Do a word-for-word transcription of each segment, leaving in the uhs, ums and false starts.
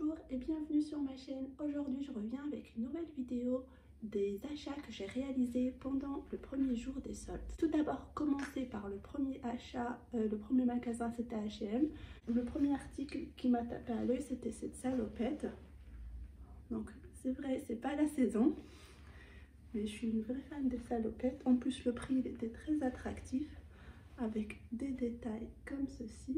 Bonjour et bienvenue sur ma chaîne. Aujourd'hui je reviens avec une nouvelle vidéo des achats que j'ai réalisés pendant le premier jour des soldes. Tout d'abord commencer par le premier achat, euh, le premier magasin c'était H et M. Le premier article qui m'a tapé à l'œil c'était cette salopette. Donc c'est vrai, c'est pas la saison, mais je suis une vraie fan des salopettes. En plus le prix il était très attractif avec des détails comme ceci.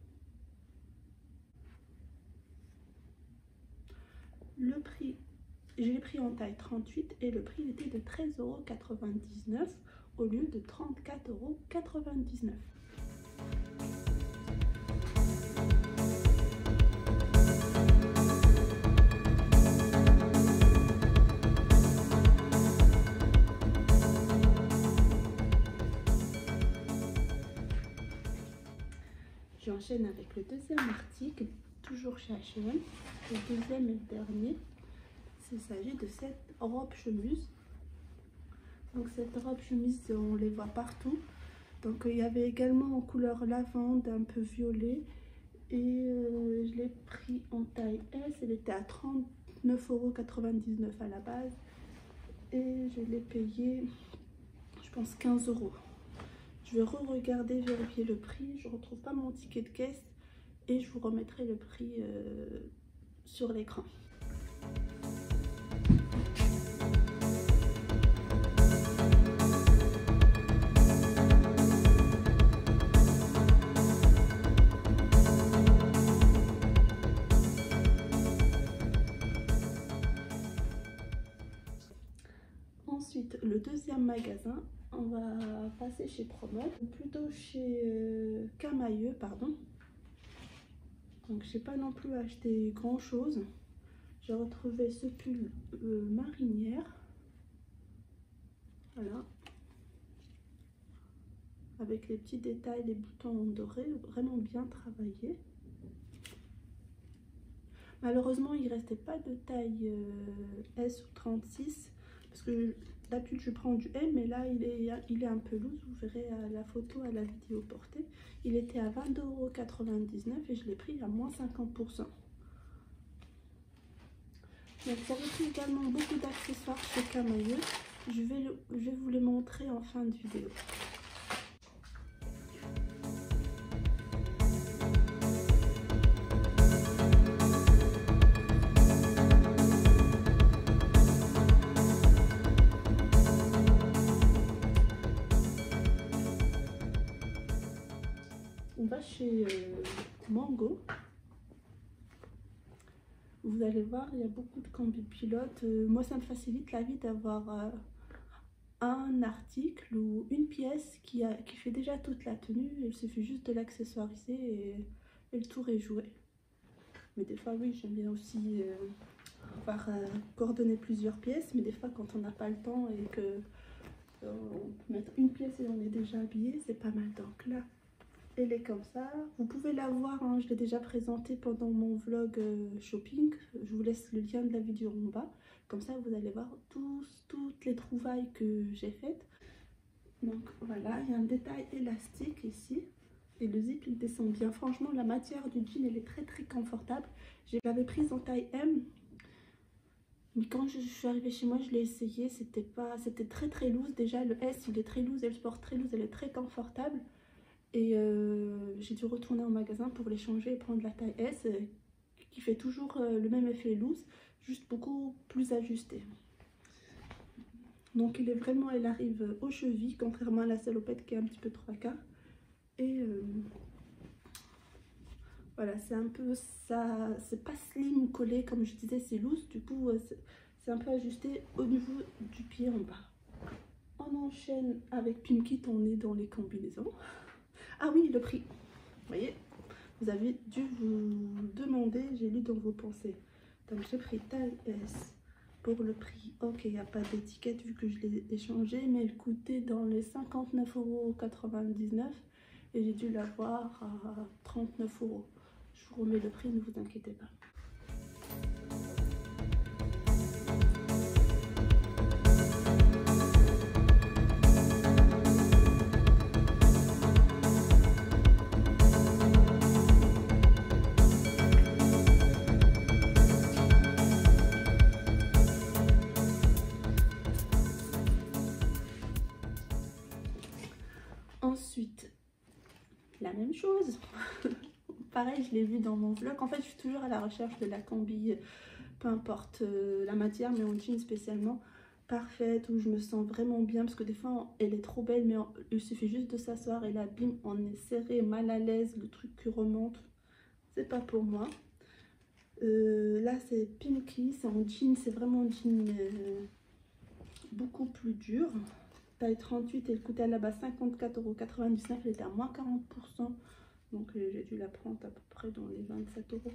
Le prix, j'ai pris en taille trente-huit et le prix était de treize euros quatre-vingt-dix-neuf au lieu de trente-quatre euros quatre-vingt-dix-neuf. J'enchaîne avec le deuxième article, toujours chez H et M. Le deuxième et le dernier, il s'agit de cette robe chemise. Donc cette robe chemise, on les voit partout. Donc il y avait également en couleur lavande, un peu violet. Et euh, je l'ai pris en taille S. Elle était à trente-neuf euros quatre-vingt-dix-neuf à la base. Et je l'ai payé, je pense, quinze euros. Je vais re-regarder, vérifier le prix. Je ne retrouve pas mon ticket de caisse. Et je vous remettrai le prix euh, sur l'écran. Ensuite, le deuxième magasin, on va passer chez Promode, plutôt chez euh, Camailleux, pardon. Donc j'ai pas non plus acheté grand chose. J'ai retrouvé ce pull euh, marinière, voilà, avec les petits détails, les boutons dorés, vraiment bien travaillé. Malheureusement il restait pas de taille euh, S ou trente-six parce que d'habitude je prends du M, mais là il est, il est un peu lourd. Vous verrez à la photo, à la vidéo portée. Il était à vingt-deux euros quatre-vingt-dix-neuf et je l'ai pris à moins cinquante pour cent. Donc j'avais pris également beaucoup d'accessoires chez Camailleux. Je vais, le, je vais vous les montrer en fin de vidéo. On va chez euh, Mango. Vous allez voir, il y a beaucoup de combi pilotes. Euh, moi, ça me facilite la vie d'avoir euh, un article ou une pièce qui, a, qui fait déjà toute la tenue. Il suffit juste de l'accessoiriser et, et le tour est joué. Mais des fois, oui, j'aime bien aussi euh, pouvoir euh, coordonner plusieurs pièces. Mais des fois, quand on n'a pas le temps et que euh, on peut mettre une pièce et on est déjà habillé, c'est pas mal. Donc là, elle est comme ça. Vous pouvez la voir, hein, je l'ai déjà présentée pendant mon vlog euh, shopping. Je vous laisse le lien de la vidéo en bas. Comme ça, vous allez voir tous, toutes les trouvailles que j'ai faites. Donc voilà, il y a un détail élastique ici. Et le zip, il descend bien. Franchement, la matière du jean, elle est très très confortable. Je l'avais prise en taille M. Mais quand je suis arrivée chez moi, je l'ai essayé. C'était pas, c'était très très loose. Déjà, le S, il est très loose. Et le sport très loose, elle est très confortable. Et euh, j'ai dû retourner en magasin pour les changer et prendre la taille S euh, qui fait toujours euh, le même effet loose, juste beaucoup plus ajusté. Donc il est vraiment, elle arrive aux chevilles, contrairement à la salopette qui est un petit peu trois quarts. Et euh, voilà, c'est un peu ça, c'est pas slim ou collé comme je disais, c'est loose, du coup euh, c'est un peu ajusté au niveau du pied en bas. On enchaîne avec Pimkit, on est dans les combinaisons. Ah oui, le prix. Vous voyez, vous avez dû vous demander, j'ai lu dans vos pensées. Donc j'ai pris taille S pour le prix. Ok, il n'y a pas d'étiquette vu que je l'ai échangé, mais elle coûtait dans les cinquante-neuf euros quatre-vingt-dix-neuf et j'ai dû l'avoir à trente-neuf euros. Je vous remets le prix, ne vous inquiétez pas. Ensuite, la même chose. Pareil, je l'ai vu dans mon vlog. En fait, je suis toujours à la recherche de la combi, peu importe euh, la matière, mais en jean spécialement, parfaite, où je me sens vraiment bien. Parce que des fois, elle est trop belle, mais on, il suffit juste de s'asseoir et là, bim, on est serré, mal à l'aise, le truc qui remonte. C'est pas pour moi. Euh, là, c'est Pimkie, c'est en jean, c'est vraiment un jean euh, beaucoup plus dur. Taille trente-huit, elle coûtait là-bas cinquante-quatre euros quatre-vingt-dix-neuf, elle était à moins quarante pour cent. Donc euh, j'ai dû la prendre à peu près dans les vingt-sept euros.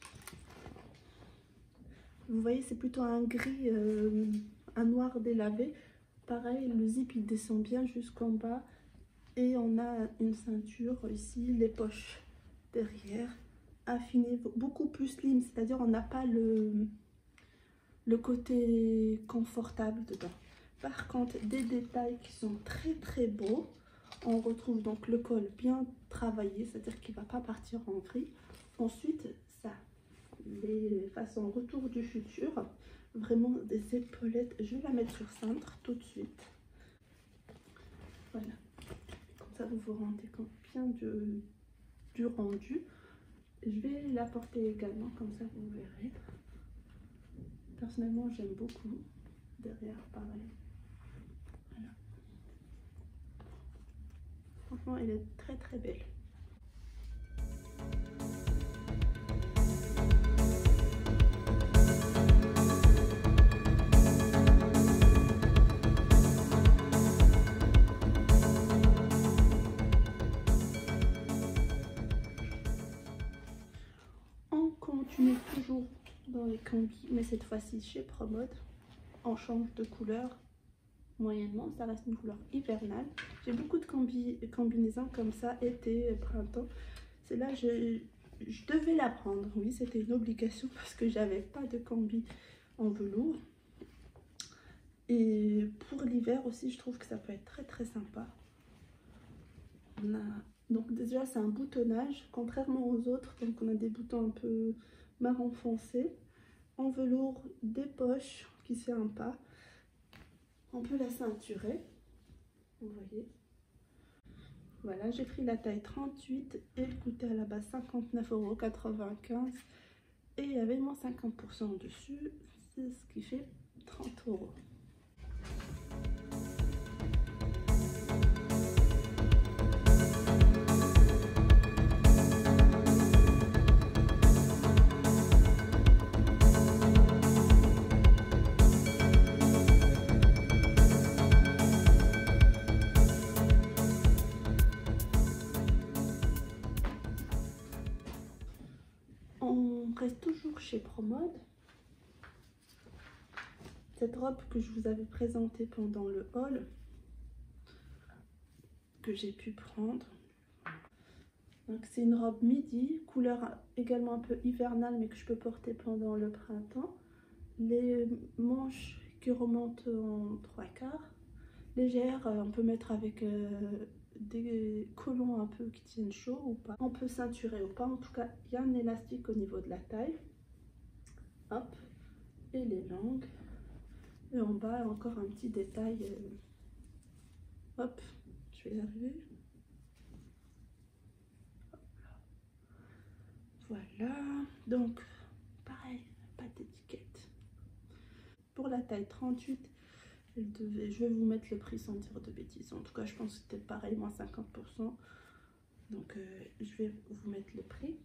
Vous voyez, c'est plutôt un gris, euh, un noir délavé. Pareil, le zip il descend bien jusqu'en bas. Et on a une ceinture ici, les poches derrière, affinées, beaucoup plus slim. C'est-à-dire on n'a pas le, le côté confortable dedans. Par contre, des détails qui sont très très beaux. On retrouve donc le col bien travaillé, c'est-à-dire qu'il ne va pas partir en gris. Ensuite, ça, les façons retour du futur, vraiment des épaulettes. Je vais la mettre sur cintre tout de suite. Voilà, comme ça vous vous rendez compte bien du, du rendu. Je vais la porter également, comme ça vous verrez. Personnellement, j'aime beaucoup. Derrière, pareil. Voilà. Franchement, elle est très très belle. On continue toujours dans les combis, mais cette fois-ci chez Promode. On change de couleur moyennement, ça reste une couleur hivernale. J'ai beaucoup de combi combinaisons comme ça, été, printemps. C'est là je, je devais la prendre, oui, c'était une obligation parce que j'avais pas de combi en velours. Et pour l'hiver aussi, je trouve que ça peut être très très sympa. On a donc déjà c'est un boutonnage, contrairement aux autres, donc on a des boutons un peu marron foncé. En velours, des poches qui se ferment pas. On peut la ceinturer, vous voyez. Voilà, j'ai pris la taille trente-huit et elle coûtait à la base cinquante-neuf euros quatre-vingt-quinze et il y avait moins cinquante pour cent dessus, c'est ce qui fait trente euros. On reste toujours chez Promode. Cette robe que je vous avais présentée pendant le haul, que j'ai pu prendre. Donc c'est une robe midi, couleur également un peu hivernale, mais que je peux porter pendant le printemps. Les manches qui remontent en trois quarts. Légère, on peut mettre avec euh, des collants un peu qui tiennent chaud ou pas. On peut ceinturer ou pas, en tout cas il y a un élastique au niveau de la taille. Hop, et les langues. Et en bas encore un petit détail. Euh, hop, je vais y arriver. Voilà, donc pareil, pas d'étiquette. Pour la taille trente-huit, elle devait, je vais vous mettre le prix sans dire de bêtises. En tout cas, je pense que c'était pareil, moins cinquante pour cent. Donc, euh, je vais vous mettre le prix.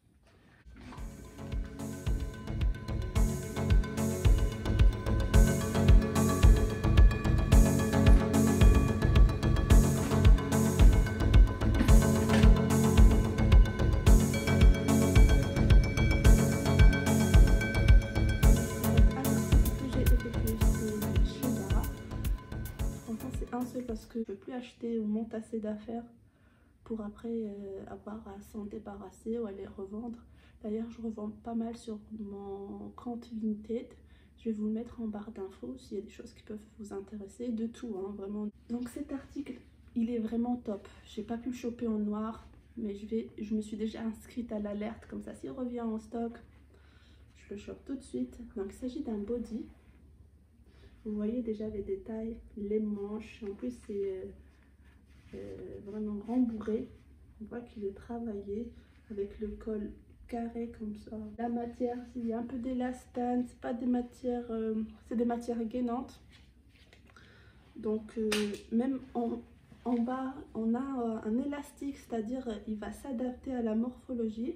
Parce que je ne peux plus acheter ou m'entasser d'affaires pour après euh, avoir à s'en débarrasser ou à les revendre. D'ailleurs, je revends pas mal sur mon compte Vinted. Je vais vous le mettre en barre d'infos s'il y a des choses qui peuvent vous intéresser, de tout, hein, vraiment. Donc cet article, il est vraiment top. J'ai pas pu le choper en noir, mais je, vais, je me suis déjà inscrite à l'alerte, comme ça s'il revient en stock, je le chope tout de suite. Donc il s'agit d'un body. Vous voyez déjà les détails, les manches, en plus c'est euh, vraiment rembourré. On voit qu'il est travaillé avec le col carré comme ça. La matière, il y a un peu d'élastane, c'est pas des matières, euh, c'est des matières gainantes. Donc euh, même en, en bas, on a euh, un élastique, c'est-à-dire il va s'adapter à la morphologie.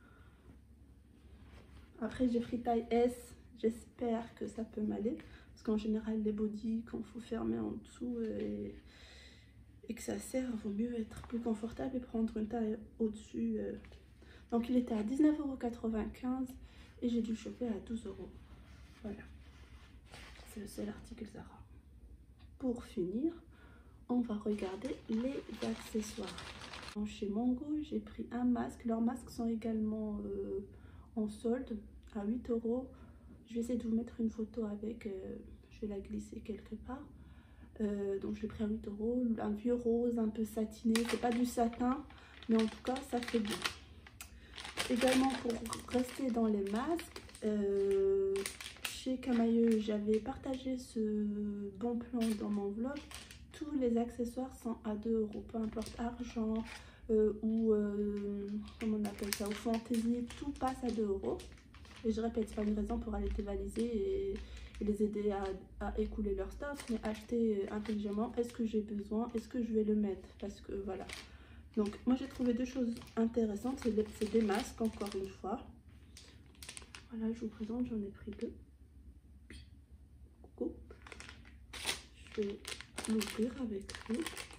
Après j'ai pris taille S, j'espère que ça peut m'aller. Parce qu'en général les bodys, quand il faut fermer en dessous et, et que ça serre, il vaut mieux être plus confortable et prendre une taille au-dessus. Euh. Donc il était à dix-neuf euros quatre-vingt-quinze et j'ai dû le choper à douze euros. Voilà, c'est le seul article Zara. Pour finir, on va regarder les accessoires. Donc, chez Mango, j'ai pris un masque. Leurs masques sont également euh, en solde à huit euros. Je vais essayer de vous mettre une photo avec, euh, je vais la glisser quelque part. Euh, donc je l'ai pris à huit euros. Un vieux rose un peu satiné, c'est pas du satin, mais en tout cas ça fait bien. Également pour rester dans les masques, euh, chez Camaïeu, j'avais partagé ce bon plan dans mon vlog. Tous les accessoires sont à deux euros, peu importe argent euh, ou euh, comment on appelle ça, ou fantaisie, tout passe à deux euros. Et je répète, c'est pas une raison pour aller dévaliser et, et les aider à, à écouler leur stock, mais acheter intelligemment. Est-ce que j'ai besoin? Est-ce que je vais le mettre? Parce que voilà. Donc moi j'ai trouvé deux choses intéressantes, c'est des masques encore une fois. Voilà, je vous présente, j'en ai pris deux. Coucou. Je vais l'ouvrir avec vous.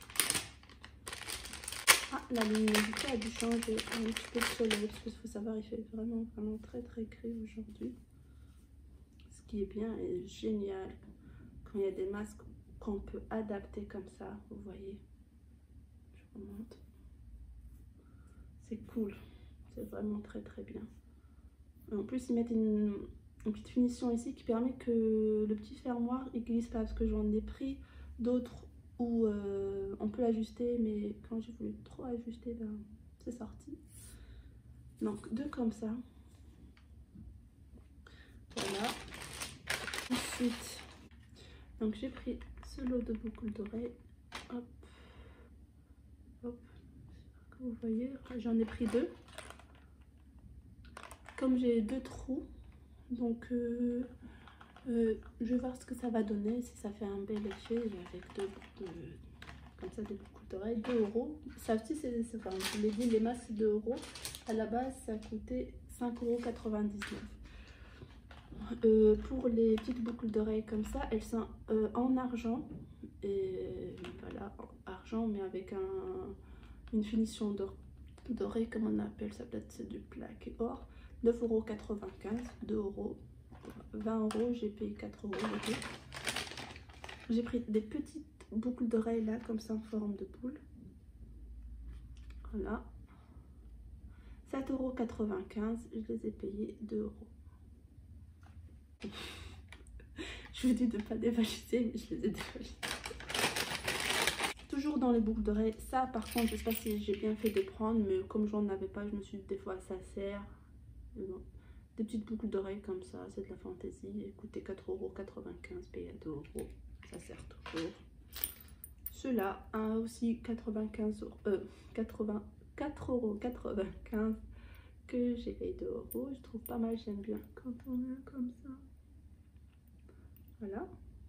Ah, la luminosité a dû changer un petit peu de soleil, parce qu'il faut savoir, il fait vraiment vraiment très très gris aujourd'hui. Ce qui est bien et génial quand il y a des masques qu'on peut adapter comme ça, vous voyez. Je vous montre. C'est cool, c'est vraiment très très bien. En plus ils mettent une, une petite finition ici qui permet que le petit fermoir il glisse pas, parce que j'en ai pris d'autres où euh, on peut l'ajuster, mais quand j'ai voulu trop ajuster, ben, c'est sorti. Donc deux comme ça. Voilà. Ensuite, donc j'ai pris ce lot de boucles d'oreilles. Hop, hop. Comme vous voyez, j'en ai pris deux. Comme j'ai deux trous, donc euh, euh, je vais voir ce que ça va donner, si ça fait un bel effet avec deux, deux comme ça, des boucles d'oreilles. Deux euros. Ça aussi, c'est, enfin, je l'ai dit, les masques c'est deux euros. À la base, ça coûtait cinq euros quatre-vingt-dix-neuf. Euh, pour les petites boucles d'oreilles comme ça, elles sont euh, en argent. Et voilà, argent, mais avec un, une finition dorée, comme on appelle ça, peut-être c'est du plaque or. neuf euros quatre-vingt-quinze, deux euros, vingt euros, j'ai payé quatre euros. Okay. J'ai pris des petites boucles d'oreilles là, comme ça, en forme de boule. Voilà. sept euros quatre-vingt-quinze, je les ai payés deux euros. Je vous dis de ne pas dévaliser, mais je les ai dévalisés. Toujours dans les boucles d'oreilles. Ça, par contre, je sais pas si j'ai bien fait de prendre, mais comme j'en avais pas, je me suis dit des fois ça sert. Bon. Des petites boucles d'oreilles comme ça, c'est de la fantaisie. Écoutez, quatre euros quatre-vingt-quinze, payé à deux euros. Ça sert toujours. Ceux-là, un aussi quatre-vingt-quinze euros, euh, quatre-vingt-quatre euros quatre-vingt-quinze que j'ai payé deux euros. Je trouve pas mal, j'aime bien quand on a comme ça. Voilà.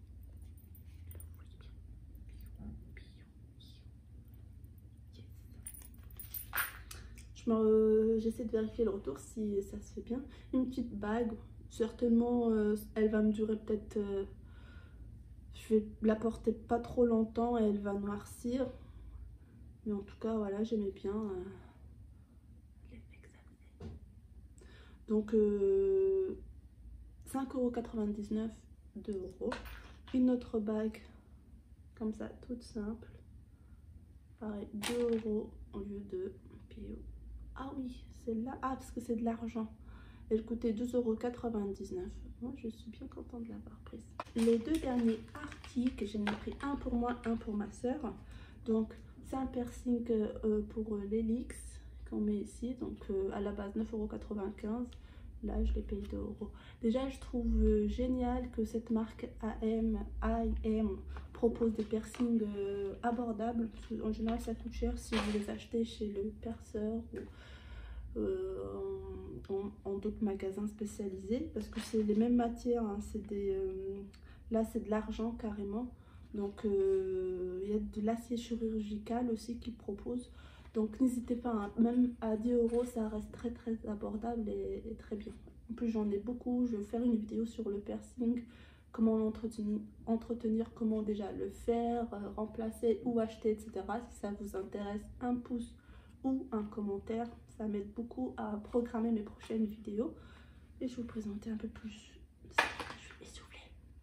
Euh, j'essaie de vérifier le retour si ça se fait bien. Une petite bague, certainement euh, elle va me durer peut-être, euh, je vais la porter pas trop longtemps et elle va noircir, mais en tout cas voilà, j'aimais bien euh, l'effet que ça faisait. Donc euh, cinq euros quatre-vingt-dix-neuf, deux euros. Une autre bague comme ça, toute simple, pareil, deux euros au lieu de P O. Ah oui, celle-là, ah parce que c'est de l'argent. Elle coûtait deux euros quatre-vingt-dix-neuf. Moi, je suis bien contente de l'avoir prise. Les deux derniers articles, j'en ai pris un pour moi, un pour ma soeur. Donc, c'est un piercing euh, pour l'hélix qu'on met ici. Donc, euh, à la base, neuf euros quatre-vingt-quinze. Là, je l'ai payé deux euros. Déjà, je trouve euh, génial que cette marque A M, A M propose des piercings euh, abordables. Parce qu'en général, ça coûte cher si vous les achetez chez le perceur ou euh, en, en, en d'autres magasins spécialisés. Parce que c'est les mêmes matières. Hein, c'est des, euh, là, c'est de l'argent carrément. Donc, euh, il y a de l'acier chirurgical aussi qu'ils proposent. Donc n'hésitez pas, hein, même à dix euros, ça reste très très abordable et, et très bien. En plus, j'en ai beaucoup. Je vais faire une vidéo sur le piercing, comment l'entretenir, entretenir, comment déjà le faire, euh, remplacer ou acheter, et cetera. Si ça vous intéresse, un pouce ou un commentaire, ça m'aide beaucoup à programmer mes prochaines vidéos. Et je vais vous présenter un peu plus. Je vais essouffler.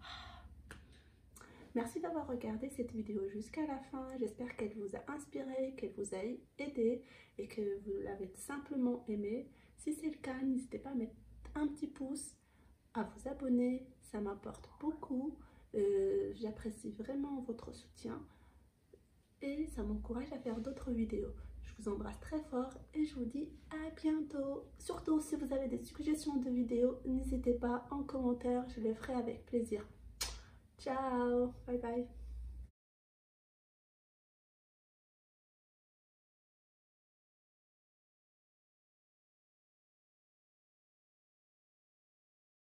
Merci d'avoir regardé cette vidéo jusqu'à la fin. J'espère qu'elle vous a inspiré, qu'elle vous a aidé et que vous l'avez simplement aimé. Si c'est le cas, n'hésitez pas à mettre un petit pouce, à vous abonner. Ça m'apporte beaucoup. Euh, J'apprécie vraiment votre soutien et ça m'encourage à faire d'autres vidéos. Je vous embrasse très fort et je vous dis à bientôt. Surtout, si vous avez des suggestions de vidéos, n'hésitez pas en commentaire. Je les ferai avec plaisir. Ciao, bye bye.